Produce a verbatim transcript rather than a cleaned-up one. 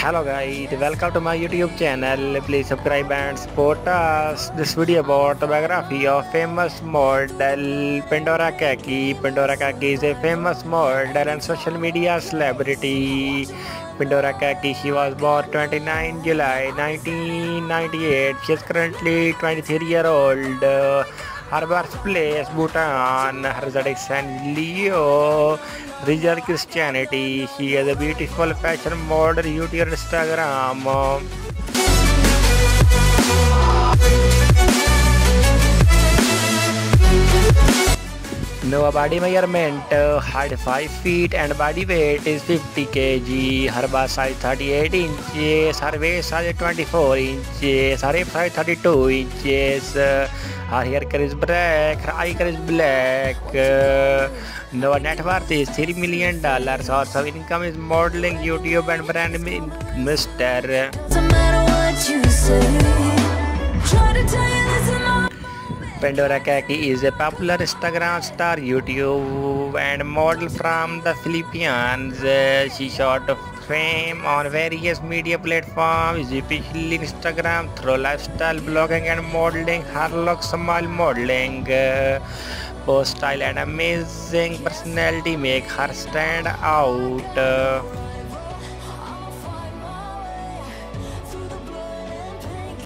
Hello guys, welcome to my YouTube channel. Please subscribe and support us. This video about the biography of famous model Pandora Kaaki. Pandora Kaaki is a famous model and social media celebrity. Pandora Kaaki, she was born twenty-ninth July nineteen ninety-eight. She is currently twenty-three year old. Her birthplace Bhutan. Her zodiac sign Leo. Regional Christianity. She is a beautiful fashion model, YouTube, Instagram. No body measurement, uh, height five feet and body weight is fifty kilograms. Her bust size thirty-eight inches, her waist size twenty-four inches, her hip size thirty-two inches. Uh, her hair color is black, her eye color is black. Uh, no net worth is three million dollars. Source of income is modeling, YouTube and brand mister. No matter what you say, try to tell you this alone. Pandora Kaaki is a popular Instagram star, YouTube and model from the Philippines. Uh, she shot fame on various media platforms, especially Instagram, through lifestyle blogging and modeling. Her look, smile modeling, uh, post style and amazing personality make her stand out. Uh,